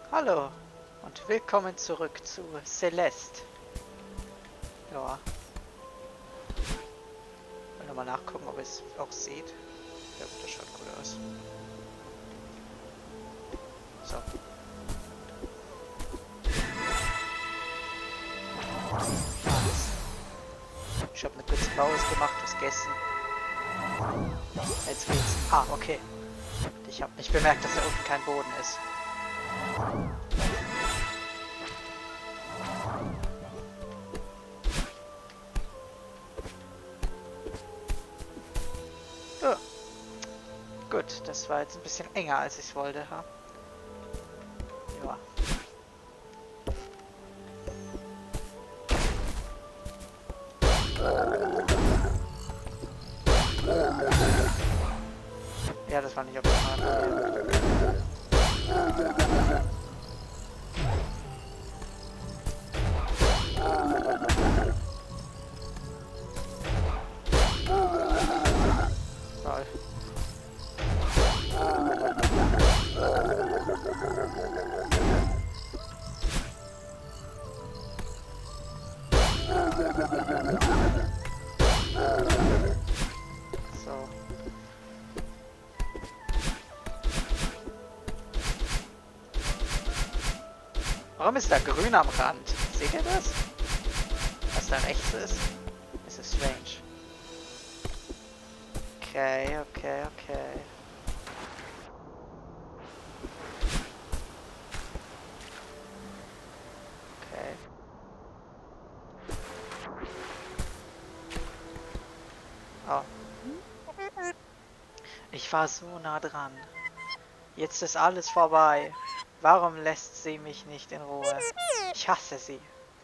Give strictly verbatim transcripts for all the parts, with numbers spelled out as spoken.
Hallo und willkommen zurück zu Celeste. Ja. Ich will nochmal nachgucken, ob es auch sieht. Ja, das schaut gut aus. So. Alles. Ich habe eine kurze Pause gemacht, was gegessen. Jetzt geht's. Ah, okay. Ich habe nicht bemerkt, dass da unten kein Boden ist. Oh. Gut, das war jetzt ein bisschen enger, als ich es wollte. Ha? Ja. Ja, das war nicht optimal. Toll. So. Warum ist da grün am Rand? Seht ihr das? Was da rechts ist? Das ist strange. Okay, okay, okay. Okay. Oh. Ich war so nah dran. Jetzt ist alles vorbei. Warum lässt sie mich nicht in Ruhe? Ich hasse sie.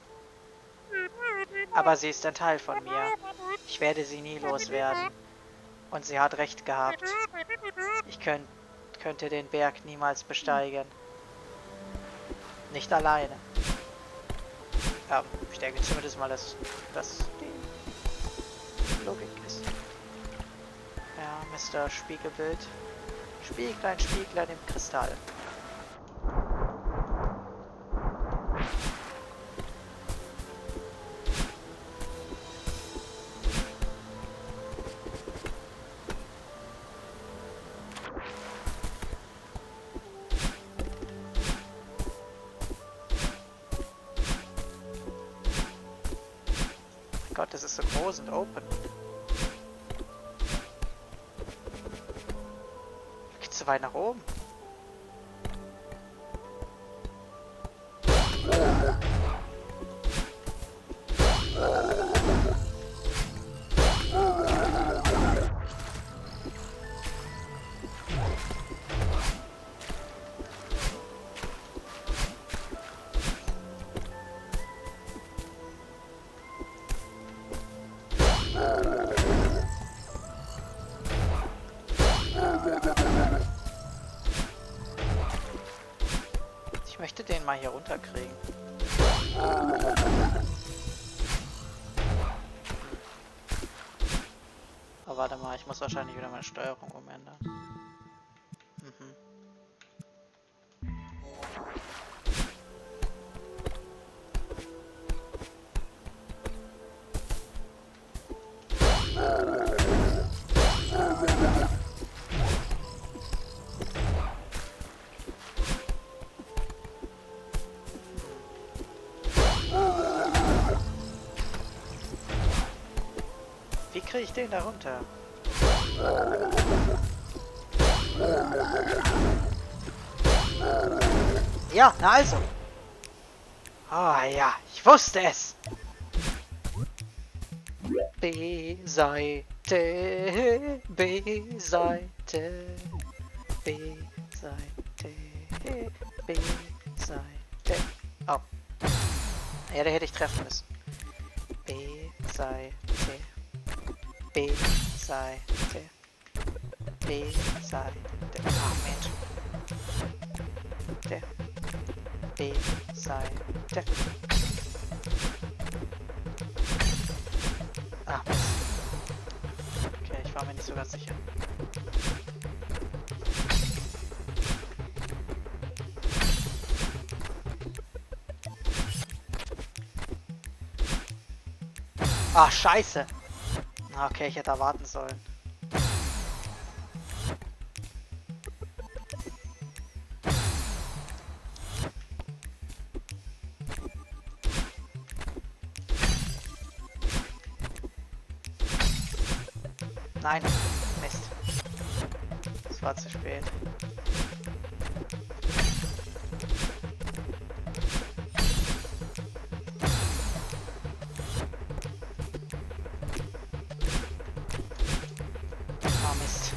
Aber sie ist ein Teil von mir. Ich werde sie nie loswerden. Und sie hat recht gehabt. Ich könnt, könnte den Berg niemals besteigen. Nicht alleine. Ja, ich denke zumindest mal, dass das die Logik ist. Ja, Mister Spiegelbild. Spieglein, Spieglein im Kristall. Gott, das ist so groß und open. Geht's so weit nach oben? Ich möchte den mal hier runterkriegen. Aber warte mal, ich muss wahrscheinlich wieder meine Steuerung umändern. Mhm. Wie kriege ich den da runter? Ja, na also. Ah ja, ich wusste es. B-Seite, B-Seite, B-Seite, B-Seite. Oh. Ja, da hätte ich treffen müssen. B-Seite. B-Seite. B-Seite. Ah, Mensch. Der. B-Seite. Ah, Mist. Okay, ich war mir nicht so ganz sicher. Ah, scheiße. Okay, ich hätte da warten sollen. Nein, Mist. Es war zu spät. Ah, Mist.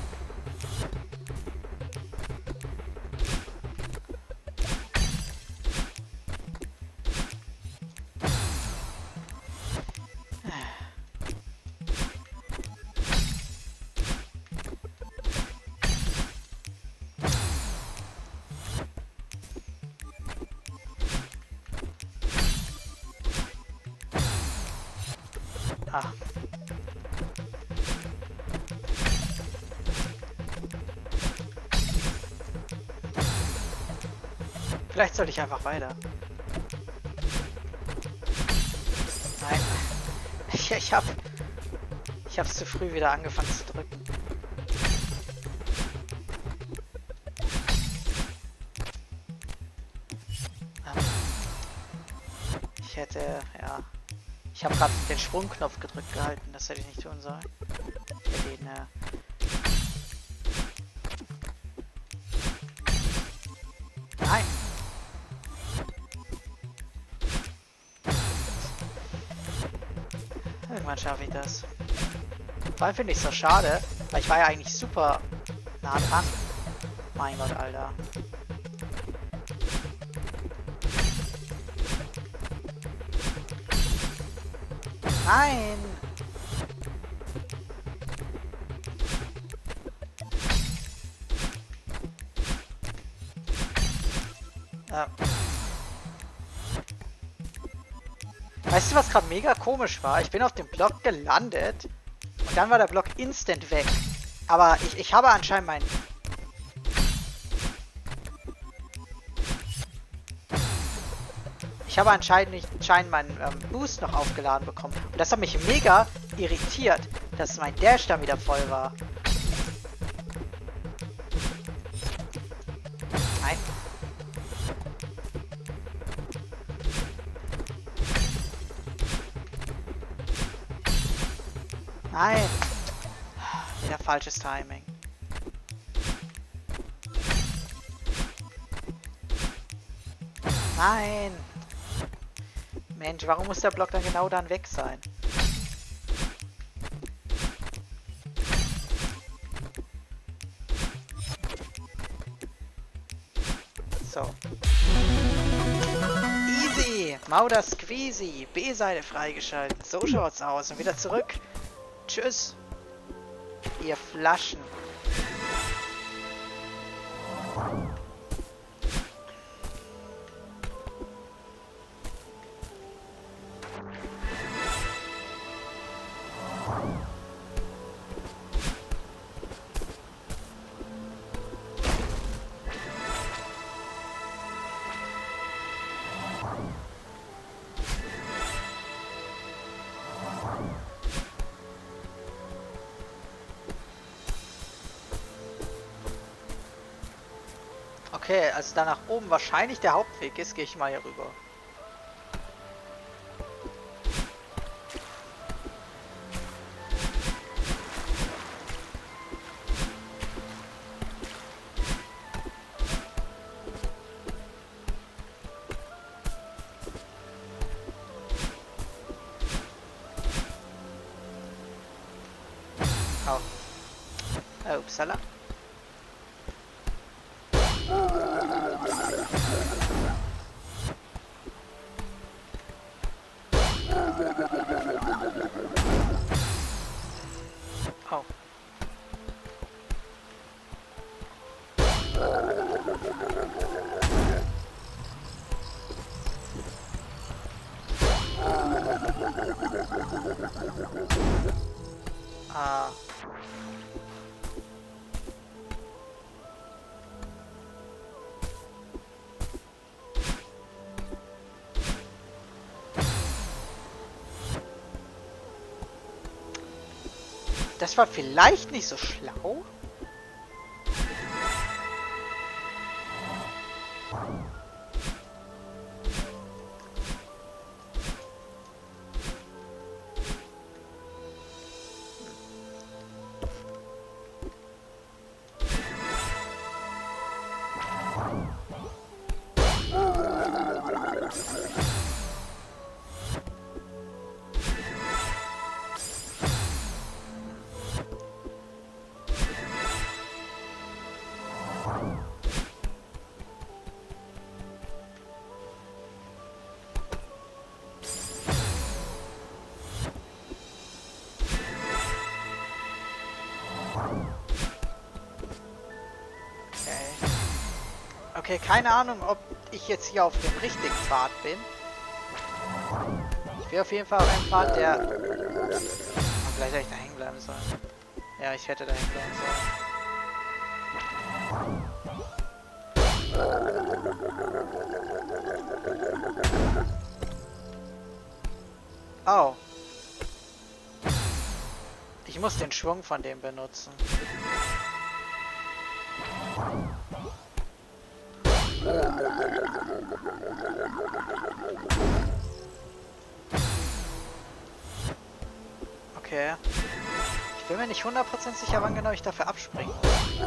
Ah. Vielleicht sollte ich einfach weiter. Nein. Ich, ich hab... Ich hab's zu früh wieder angefangen zu drücken. Ah. Ich hätte... Ja... Ich habe gerade den Sprungknopf gedrückt gehalten, das hätte ich nicht tun sollen. Ich hätte ihn, äh Nein! Irgendwann schaffe ich das. Vor allem finde ich es so schade, weil ich war ja eigentlich super nah dran. Mein Gott, Alter. Nein! Ja. Weißt du, was gerade mega komisch war? Ich bin auf dem Block gelandet und dann war der Block instant weg. Aber ich, ich habe anscheinend meinen... Ich habe anscheinend nicht anscheinend meinen ähm, Boost noch aufgeladen bekommen. Und das hat mich mega irritiert, dass mein Dash dann wieder voll war. Nein. Nein. Wieder falsches Timing. Nein. Mensch, warum muss der Block dann genau dann weg sein? So. Easy! Mauder Squeezy! B-Seite freigeschaltet. So schaut's aus. Und wieder zurück. Tschüss. Ihr Flaschen. Okay, also da nach oben wahrscheinlich der Hauptweg ist, gehe ich mal hier rüber. Oh. Upsala. Oh. Ah. Das war vielleicht nicht so schlau. Okay, keine Ahnung, ob ich jetzt hier auf dem richtigen Pfad bin. Ich bin auf jeden Fall auf einem Pfad, der... Oh, vielleicht hätte ich da hängen bleiben sollen. Ja, ich hätte da hängen bleiben sollen. Oh. Ich muss den Schwung von dem benutzen. Okay. Ich bin mir nicht hundert Prozent sicher, wann genau ich dafür abspringen muss.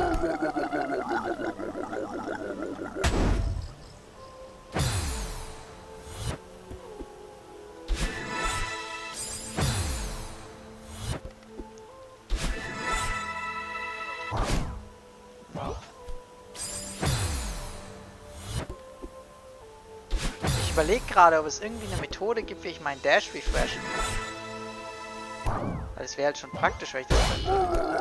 Ich überlege gerade, ob es irgendwie eine Methode gibt, wie ich meinen Dash refreshen kann. Weil es wäre halt schon praktisch, wenn ich das könnte.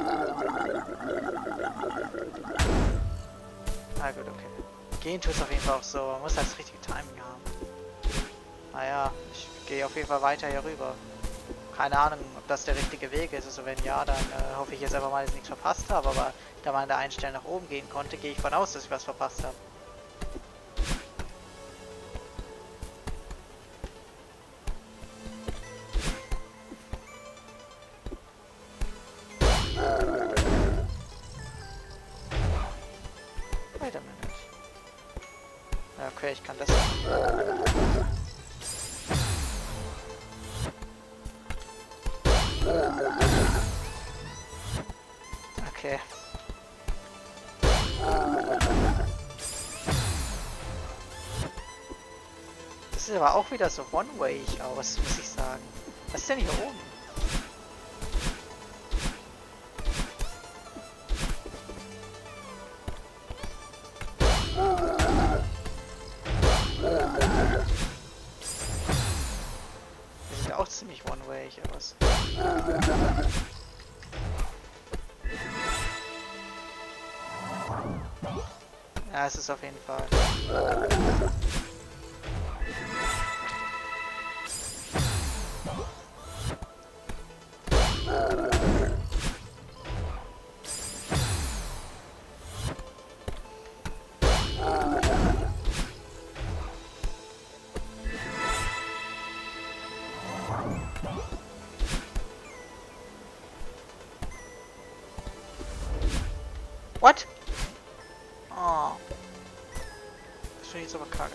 Na gut, okay. Gehen tut es auf jeden Fall auch so. Man muss halt das richtige Timing haben. Naja, ich gehe auf jeden Fall weiter hier rüber. Keine Ahnung, ob das der richtige Weg ist. Also wenn ja, dann äh, hoffe ich jetzt einfach mal, dass ich nichts verpasst habe. Aber da man an der einen Stelle nach oben gehen konnte, gehe ich von aus, dass ich was verpasst habe. Okay, ich kann das. Okay. Das sieht aber auch wieder so one-way aus, muss ich sagen. Was ist denn hier oben? Auch ziemlich one-way hier was. Ja, es ist auf jeden Fall. What? Oh. Das finde ich jetzt aber kacke.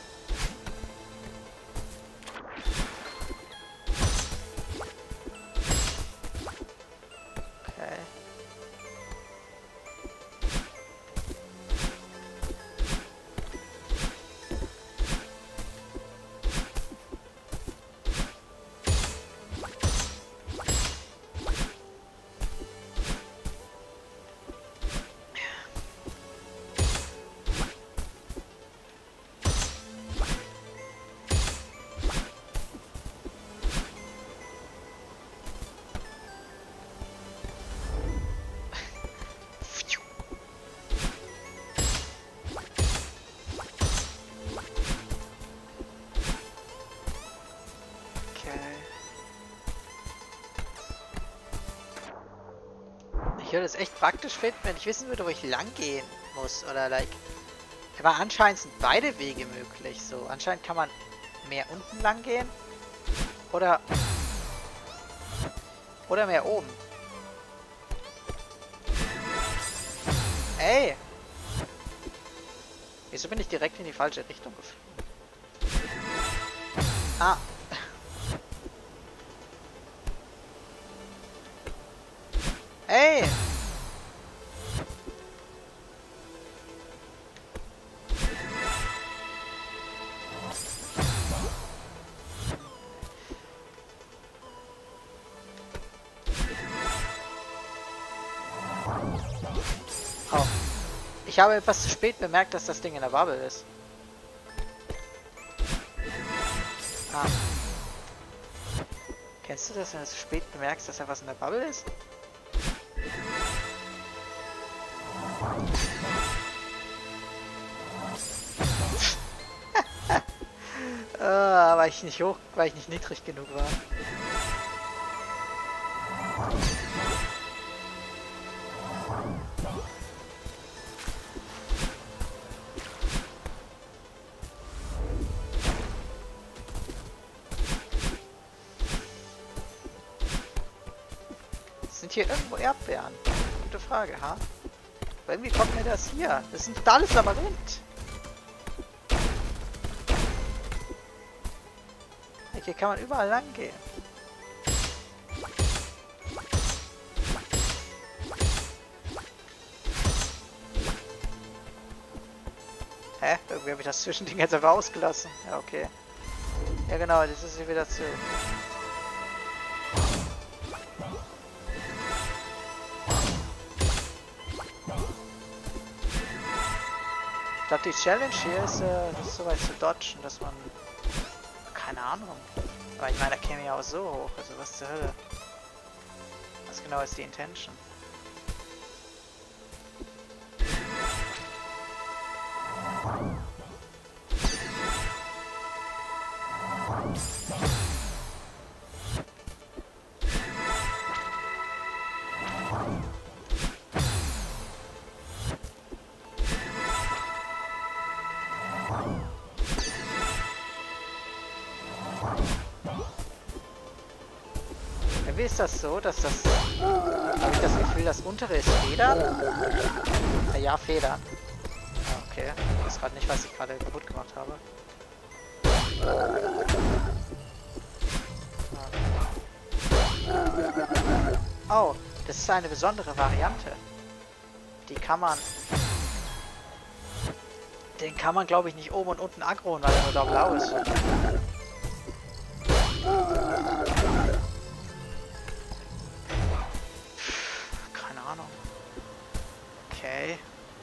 Okay. Ich würde es echt praktisch finden, wenn ich wissen würde, wo ich lang gehen muss. Oder like. Aber anscheinend sind beide Wege möglich. So, anscheinend kann man mehr unten lang gehen. Oder. Oder mehr oben. Ey! Wieso bin ich direkt in die falsche Richtung geflogen? Ah! Ey! Oh. Ich habe etwas zu spät bemerkt, dass das Ding in der Bubble ist. Ah. Kennst du das, wenn du zu spät bemerkst, dass da was in der Bubble ist? ah, weil ich nicht hoch, weil ich nicht niedrig genug war. Sind hier irgendwo Erdbeeren? Gute Frage, ha? Aber irgendwie kommt mir das hier. Das ist ein totales Labyrinth. Hier kann man überall lang gehen. Hä? Irgendwie habe ich das Zwischending jetzt einfach ausgelassen. Ja, okay. Ja genau, das ist hier wieder zu. Ich glaube, die Challenge hier ist, äh, das ist so weit zu dodgen, dass man... Keine Ahnung. Aber ich meine, da käme ja auch so hoch. Also was zur Hölle? Was genau ist die Intention? Wie ist das so, dass das... Habe ich das Gefühl, das untere ist Federn? Ah, ja, Federn. Ah, okay. Ich weiß gerade nicht, was ich gerade kaputt gemacht habe. Ah. Oh, das ist eine besondere Variante. Die kann man... Den kann man, glaube ich, nicht oben und unten aggroen, weil er nur da blau ist. Okay.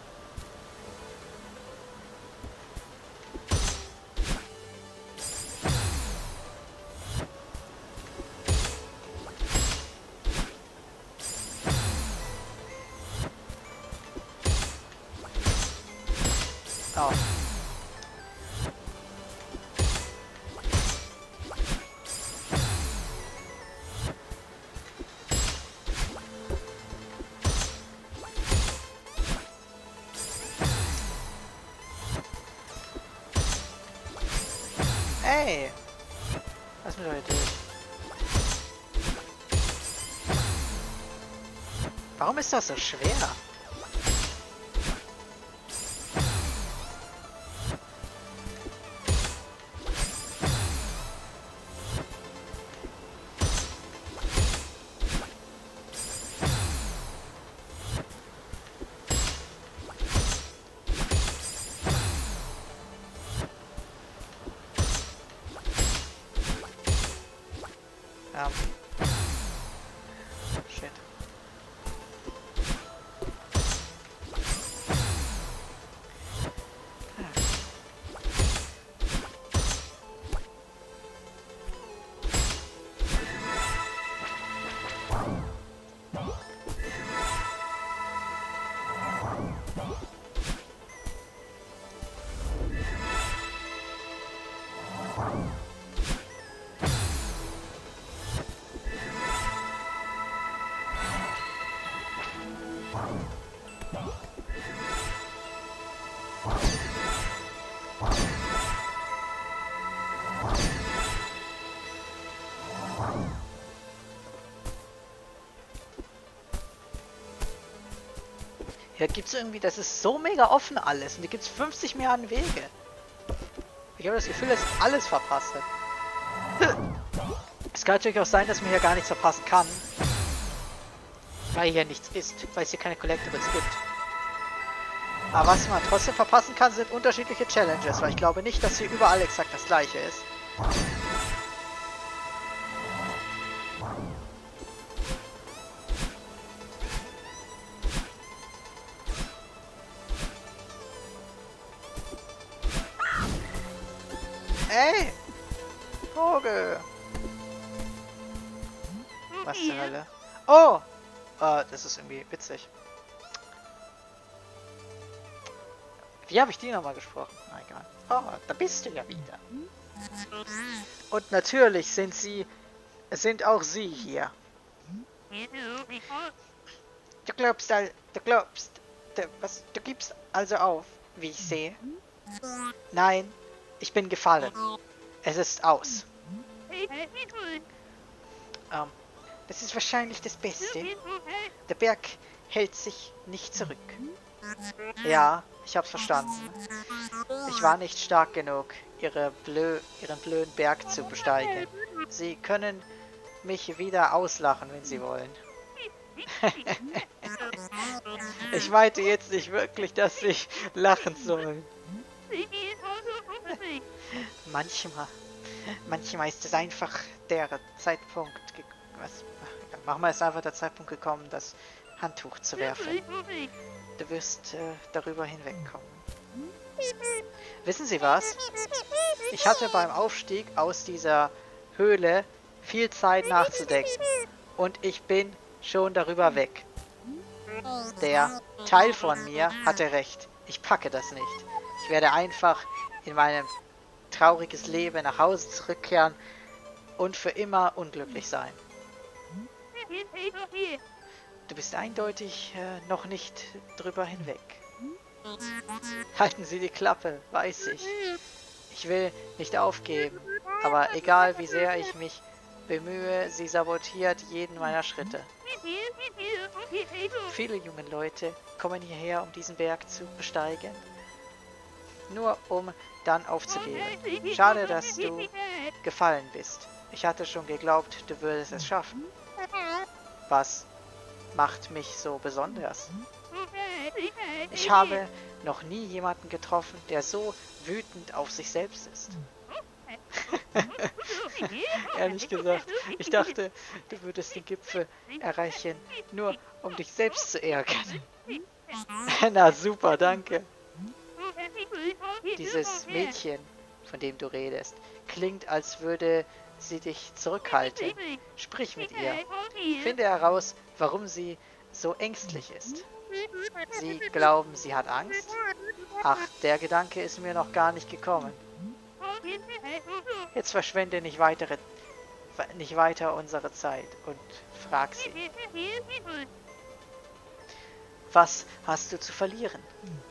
Oh. Hey! Lass mich doch hier durch. Warum ist das so schwer? Um. Shit. Hier gibt es irgendwie, das ist so mega offen alles. Und hier gibt es fünfzig Milliarden Wege. Ich habe das Gefühl, dass ich alles verpasse. Es kann natürlich auch sein, dass man hier gar nichts verpassen kann. Weil hier nichts ist. Weil es hier keine Collectibles gibt. Aber was man trotzdem verpassen kann, sind unterschiedliche Challenges. Weil ich glaube nicht, dass hier überall exakt das gleiche ist. Ey! Vogel! Was zur Hölle? Oh! Uh, das ist irgendwie witzig. Wie habe ich die nochmal gesprochen? Na egal. Oh, da bist du ja wieder. Und natürlich sind sie... sind auch sie hier. Du glaubst all... Du glaubst... Du, was? Du gibst also auf, wie ich sehe. Nein. Ich bin gefallen. Es ist aus. Ähm, das ist wahrscheinlich das Beste. Der Berg hält sich nicht zurück. Ja, ich hab's verstanden. Ich war nicht stark genug, ihre blö ihren blöden Berg zu besteigen. Sie können mich wieder auslachen, wenn sie wollen. Ich meinte jetzt nicht wirklich, dass sie lachen sollen. Manchmal, manchmal ist es einfach der Zeitpunkt, was, manchmal ist einfach der Zeitpunkt gekommen, das Handtuch zu werfen. Du wirst äh, darüber hinwegkommen. Wissen Sie was? Ich hatte beim Aufstieg aus dieser Höhle viel Zeit nachzudenken und ich bin schon darüber weg. Der Teil von mir hatte recht. Ich packe das nicht. Ich werde einfach in meinem trauriges Leben nach Hause zurückkehren und für immer unglücklich sein. Du bist eindeutig äh, noch nicht drüber hinweg. Halten Sie die Klappe, weiß ich. Ich will nicht aufgeben, aber egal wie sehr ich mich bemühe, sie sabotiert jeden meiner Schritte. Viele junge Leute kommen hierher, um diesen Berg zu besteigen. Nur um dann aufzugeben. Schade, dass du gefallen bist. Ich hatte schon geglaubt, du würdest es schaffen. Was macht mich so besonders? Ich habe noch nie jemanden getroffen, der so wütend auf sich selbst ist. Ehrlich gesagt, ich dachte, du würdest den Gipfel erreichen, nur um dich selbst zu ärgern. Na super, danke. Dieses Mädchen, von dem du redest, klingt, als würde sie dich zurückhalten. Sprich mit ihr. Finde heraus, warum sie so ängstlich ist. Sie glauben, sie hat Angst? Ach, der Gedanke ist mir noch gar nicht gekommen. Jetzt verschwende nicht, weitere, nicht weiter unsere Zeit und frag sie. Was hast du zu verlieren?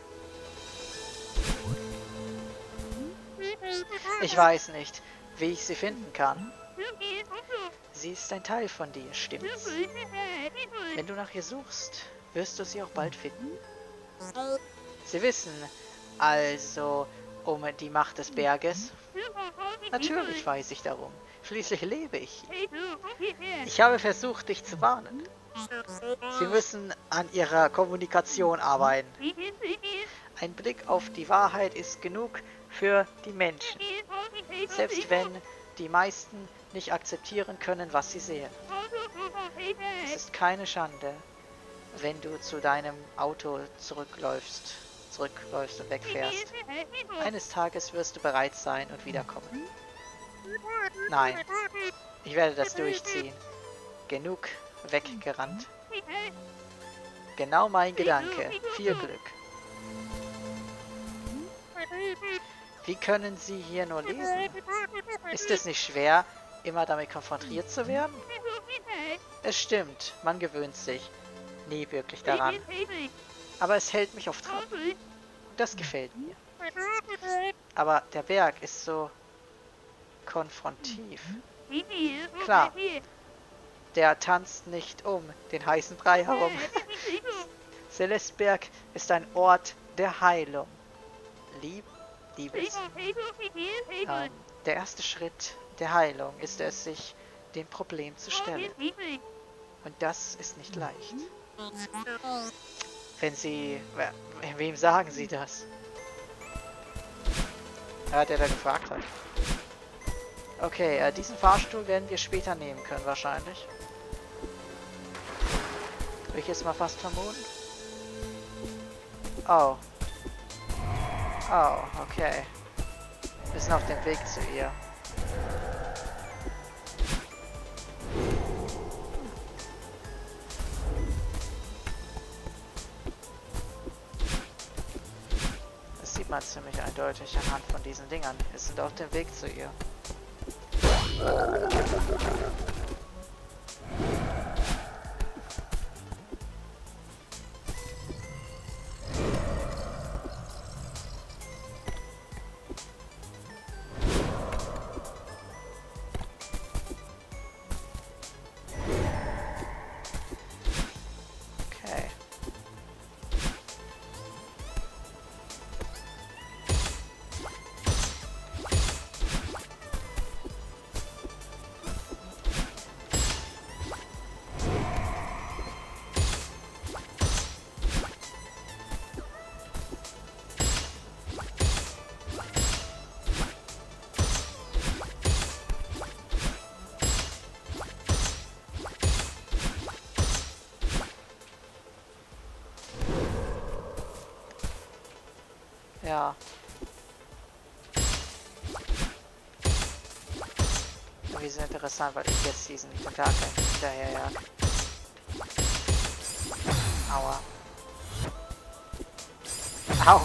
Ich weiß nicht, wie ich sie finden kann. Sie ist ein Teil von dir, stimmt's? Wenn du nach ihr suchst, wirst du sie auch bald finden. Sie wissen also um die Macht des Berges? Natürlich weiß ich darum. Schließlich lebe ich hier. Ich habe versucht, dich zu warnen. Sie müssen an ihrer Kommunikation arbeiten. Ein Blick auf die Wahrheit ist genug für die Menschen. Selbst wenn die meisten nicht akzeptieren können, was sie sehen. Es ist keine Schande, wenn du zu deinem Auto zurückläufst, zurückläufst und wegfährst. Eines Tages wirst du bereit sein und wiederkommen. Nein, ich werde das durchziehen. Genug weggerannt. Genau mein Gedanke. Viel Glück. Wie können Sie hier nur lesen? Ist es nicht schwer, immer damit konfrontiert zu werden? Es stimmt, man gewöhnt sich nie wirklich daran. Aber es hält mich auf Trab. Das gefällt mir. Aber der Berg ist so konfrontiv. Klar, der tanzt nicht um den heißen Brei herum, Celesteberg ist ein Ort der Heilung. Lieb, Liebes. Ähm, der erste Schritt der Heilung ist es, sich dem Problem zu stellen. Und das ist nicht leicht. Wenn Sie... Wem sagen Sie das? Ja, der da gefragt hat. Okay, äh, diesen Fahrstuhl werden wir später nehmen können, wahrscheinlich. Würde ich jetzt mal fast vermuten. Oh. Oh, okay. Wir sind auf dem Weg zu ihr. Das sieht man ziemlich eindeutig anhand von diesen Dingern. Wir sind auf dem Weg zu ihr. Ja. Irgendwie ist interessant, weil ich jetzt diesen Tentakel hinterherjag. Aua. Au.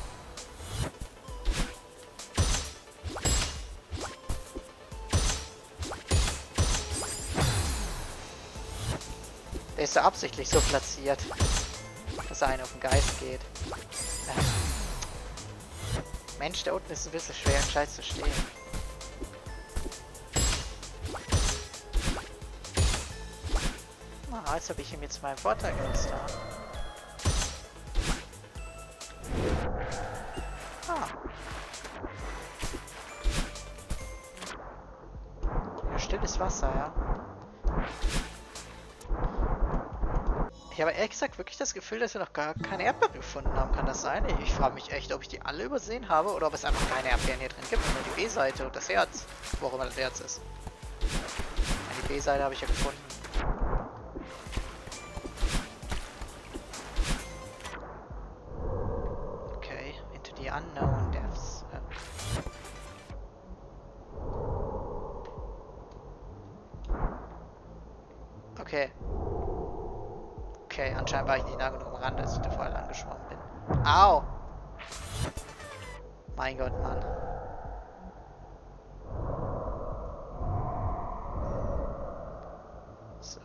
Der ist so absichtlich so platziert, dass er einen auf den Geist geht. Mensch, da unten ist ein bisschen schwer, im Scheiß zu stehen. Ah, als ob ich ihm jetzt meinen Vorteil genutzt habe. Ah. Ja, stilles Wasser, ja. Ich habe ehrlich gesagt wirklich das Gefühl, dass wir noch gar keine Erdbeeren gefunden haben. Kann das sein? Ich, ich frage mich echt, ob ich die alle übersehen habe oder ob es einfach keine Erdbeeren hier drin gibt. Nur die B-Seite und das Herz. Wo auch immer das Herz ist. Ja, die B-Seite habe ich ja gefunden. Okay, into the unknown depths. Okay. Okay, anscheinend war ich nicht nah genug am Rand, als ich da vorher lang geschwommen bin. Au! Mein Gott, Mann. So.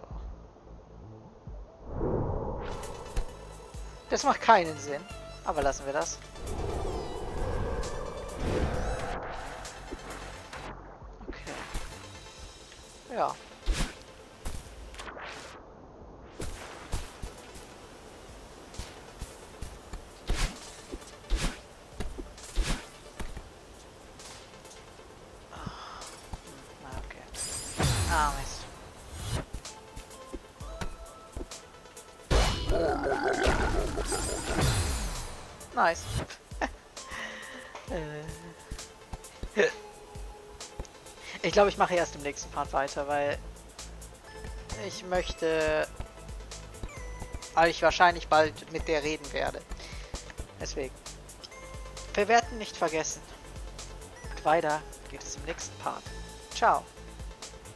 Das macht keinen Sinn. Aber lassen wir das. Okay. Ja. Ah, Mist. Nice. Ich glaube, ich mache erst im nächsten Part weiter, weil ich möchte, weil ich wahrscheinlich bald mit der reden werde. Deswegen. Verwerten nicht vergessen. Und weiter geht es im nächsten Part. Ciao.